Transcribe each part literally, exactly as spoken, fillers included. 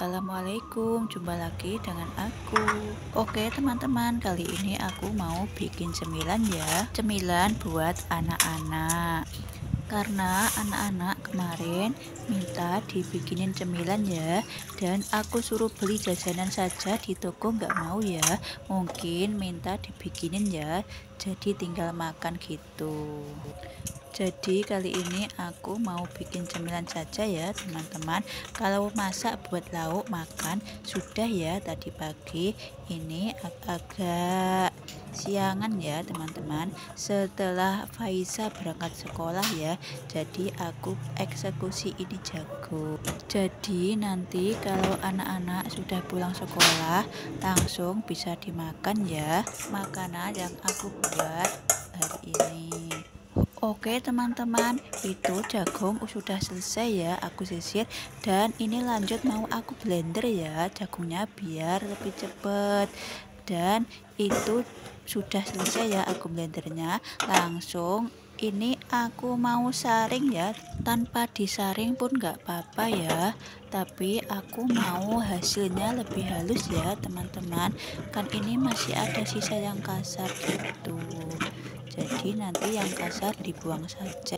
Assalamualaikum, jumpa lagi dengan aku. Oke teman-teman, kali ini aku mau bikin cemilan ya. Cemilan buat anak-anak. Karena anak-anak kemarin minta dibikinin cemilan ya. Dan aku suruh beli jajanan saja di toko nggak mau ya. Mungkin minta dibikinin ya. Jadi tinggal makan gitu. Jadi kali ini aku mau bikin cemilan saja ya teman-teman. Kalau masak buat lauk makan sudah ya tadi pagi. Ini agak siangan ya teman-teman. Setelah Faiza berangkat sekolah ya. Jadi aku eksekusi ini jago. Jadi nanti kalau anak-anak sudah pulang sekolah langsung bisa dimakan ya makanan yang aku buat hari ini. Oke teman-teman, itu jagung sudah selesai ya aku sisir, dan ini lanjut mau aku blender ya jagungnya biar lebih cepet. Dan itu sudah selesai ya aku blendernya. Langsung ini aku mau saring ya, tanpa disaring pun nggak apa-apa ya, tapi aku mau hasilnya lebih halus ya teman-teman. Kan ini masih ada sisa yang kasar gitu, jadi nanti yang kasar dibuang saja.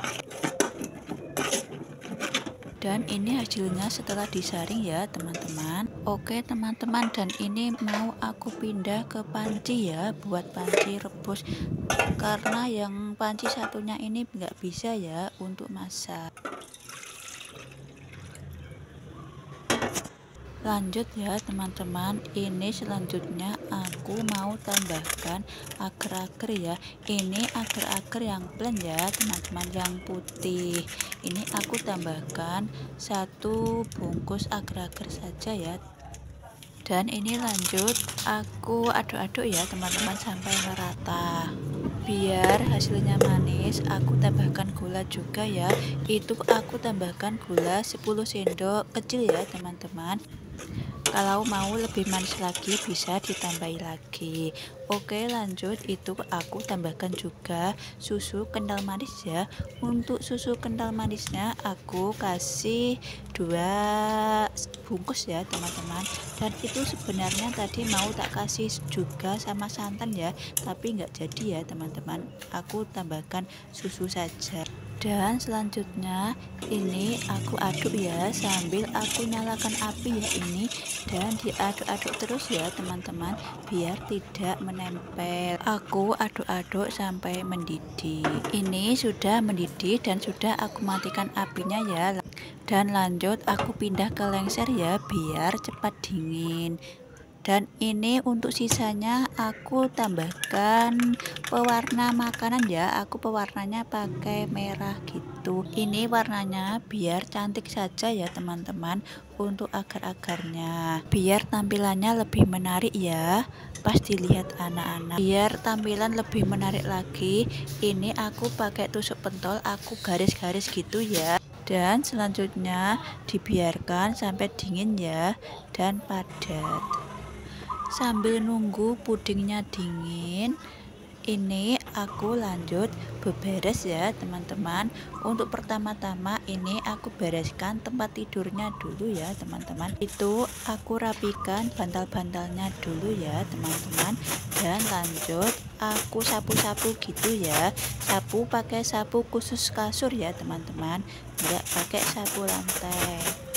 Dan ini hasilnya setelah disaring ya teman-teman. Oke teman-teman, dan ini mau aku pindah ke panci ya, buat panci rebus, karena yang panci satunya ini nggak bisa ya untuk masak. Lanjut ya teman-teman, ini selanjutnya aku mau tambahkan agar-agar ya. Ini agar-agar yang plain ya teman-teman, yang putih. Ini aku tambahkan satu bungkus agar-agar saja ya. Dan ini lanjut aku aduk-aduk ya teman-teman sampai merata. Biar hasilnya manis, aku tambahkan gula juga ya. Itu aku tambahkan gula sepuluh sendok kecil ya teman-teman. Kalau mau lebih manis lagi bisa ditambahi lagi. Oke lanjut, itu aku tambahkan juga susu kental manis ya. Untuk susu kental manisnya aku kasih dua bungkus ya teman-teman. Dan itu sebenarnya tadi mau tak kasih juga sama santan ya, tapi nggak jadi ya teman-teman, aku tambahkan susu saja. Dan selanjutnya ini aku aduk ya, sambil aku nyalakan api ya ini, dan diaduk-aduk terus ya teman-teman biar tidak menempel. Aku aduk-aduk sampai mendidih. Ini sudah mendidih dan sudah aku matikan apinya ya. Dan lanjut aku pindah ke lengser ya biar cepat dingin. Dan ini untuk sisanya aku tambahkan pewarna makanan ya. Aku pewarnanya pakai merah gitu. Ini warnanya biar cantik saja ya teman-teman, untuk agar-agarnya, biar tampilannya lebih menarik ya pas dilihat anak-anak. Biar tampilan lebih menarik lagi, ini aku pakai tusuk pentol, aku garis-garis gitu ya. Dan selanjutnya dibiarkan sampai dingin ya dan padat. Sambil nunggu pudingnya dingin, ini aku lanjut beberes ya teman-teman. Untuk pertama-tama ini aku bereskan tempat tidurnya dulu ya teman-teman. Itu aku rapikan bantal-bantalnya dulu ya teman-teman. Dan lanjut aku sapu-sapu gitu ya. Sapu pakai sapu khusus kasur ya teman-teman, nggak pakai sapu lantai.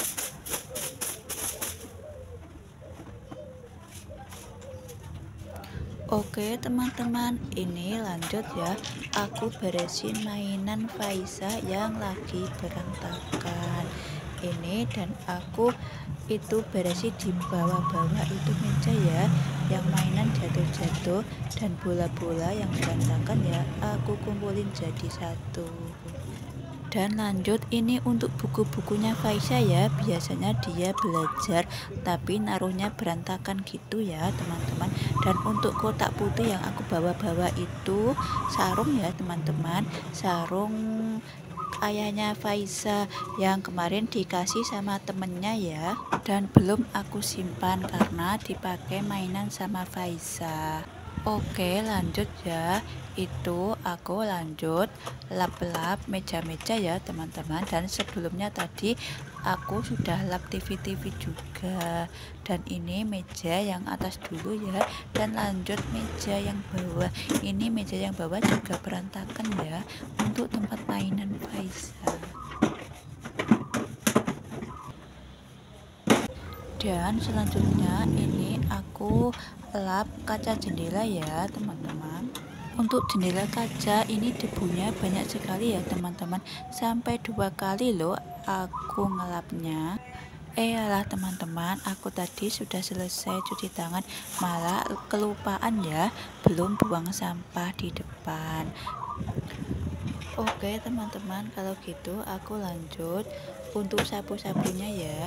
Oke teman-teman, ini lanjut ya, aku beresin mainan Faiza yang lagi berantakan ini. Dan aku itu beresin di bawah-bawah itu meja ya, yang mainan jatuh-jatuh dan bola-bola yang berantakan ya, aku kumpulin jadi satu. Dan lanjut ini untuk buku-bukunya Faiza ya, biasanya dia belajar tapi naruhnya berantakan gitu ya teman-teman. Dan untuk kotak putih yang aku bawa-bawa itu sarung ya teman-teman, sarung ayahnya Faiza yang kemarin dikasih sama temennya ya, dan belum aku simpan karena dipakai mainan sama Faiza. Oke lanjut ya, itu aku lanjut lap-lap meja-meja ya teman-teman. Dan sebelumnya tadi aku sudah lap T V-T V juga. Dan ini meja yang atas dulu ya, dan lanjut meja yang bawah. Ini meja yang bawah juga berantakan ya, untuk tempat mainan Faisal. Dan selanjutnya ini aku lap kaca jendela ya teman-teman. Untuk jendela kaca ini debunya banyak sekali ya teman-teman, sampai dua kali loh aku ngelapnya. Eh alah teman-teman, aku tadi sudah selesai cuci tangan, malah kelupaan ya, belum buang sampah di depan. Oke teman-teman, kalau gitu aku lanjut untuk sapu-sapunya ya.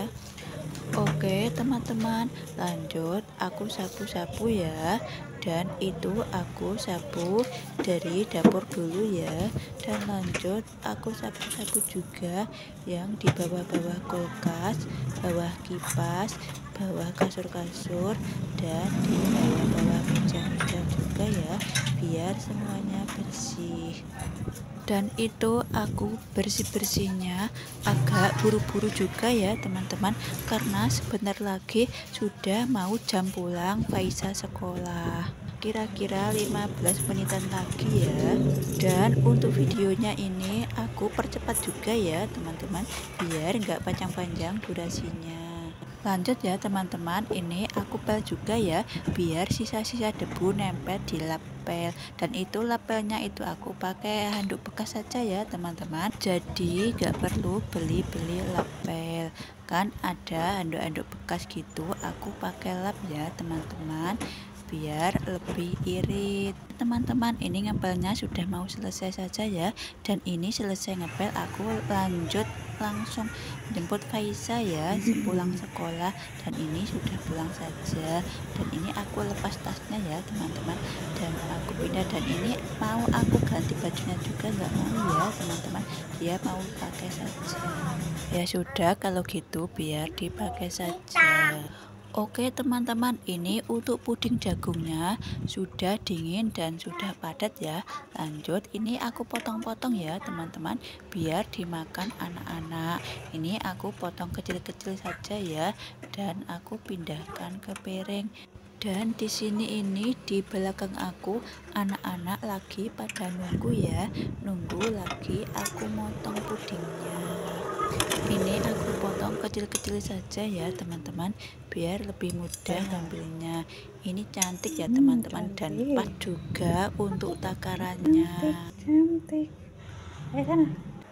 Oke teman-teman, lanjut aku sapu-sapu ya. Dan itu aku sapu dari dapur dulu ya. Dan lanjut aku sapu-sapu juga yang di bawah-bawah kulkas, bawah kipas, bawah kasur-kasur, dan di bawah-bawah meja-meja juga ya, biar semuanya bersih. Dan itu aku bersih-bersihnya agak buru-buru juga ya teman-teman, karena sebentar lagi sudah mau jam pulang Faisal sekolah, kira-kira lima belas menitan lagi ya. Dan untuk videonya ini aku percepat juga ya teman-teman, biar nggak panjang-panjang durasinya. Lanjut ya teman-teman, ini aku pel juga ya, biar sisa-sisa debu nempel di lapel. Dan itu lapelnya itu aku pakai handuk bekas saja ya teman-teman, jadi gak perlu beli-beli lapel. Kan ada handuk-handuk bekas gitu, aku pakai lap ya teman-teman, biar lebih irit. Teman-teman, ini ngepelnya sudah mau selesai saja ya. Dan ini selesai ngepel, aku lanjut langsung jemput Faisal ya sepulang sekolah. Dan ini sudah pulang saja. Dan ini aku lepas tasnya ya teman-teman, dan aku pindah. Dan ini mau aku ganti bajunya juga, nggak mau ya teman-teman, dia mau pakai saja. Ya sudah, kalau gitu biar dipakai saja. Oke teman-teman, ini untuk puding jagungnya sudah dingin dan sudah padat ya. Lanjut, ini aku potong-potong ya teman-teman, biar dimakan anak-anak. Ini aku potong kecil-kecil saja ya, dan aku pindahkan ke piring. Dan di sini ini di belakang aku anak-anak lagi pada nunggu ya, nunggu lagi aku motong pudingnya. Ini aku potong kecil-kecil saja ya teman-teman, biar lebih mudah ngambilnya. Ini cantik ya teman-teman, dan pas juga untuk takarannya. Cantik, cantik.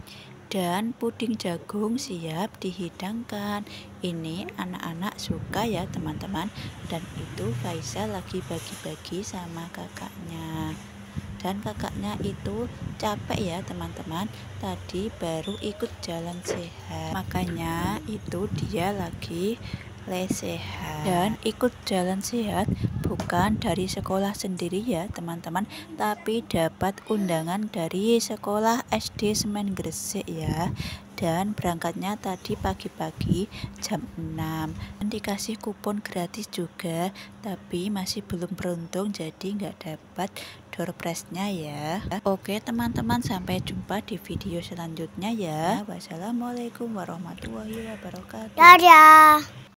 Dan puding jagung siap dihidangkan. Ini anak-anak suka ya teman-teman, dan itu Faisal lagi bagi-bagi sama kakaknya. Dan kakaknya itu capek ya teman-teman, tadi baru ikut jalan sehat, makanya itu dia lagi lesehan. Dan ikut jalan sehat bukan dari sekolah sendiri ya teman-teman, tapi dapat undangan dari sekolah S D Semen Gresik ya. Dan berangkatnya tadi pagi-pagi jam enam, dan dikasih kupon gratis juga, tapi masih belum beruntung jadi nggak dapat door prize-nya ya. Oke teman-teman, sampai jumpa di video selanjutnya ya. Wassalamualaikum warahmatullahi wabarakatuh. Dadah.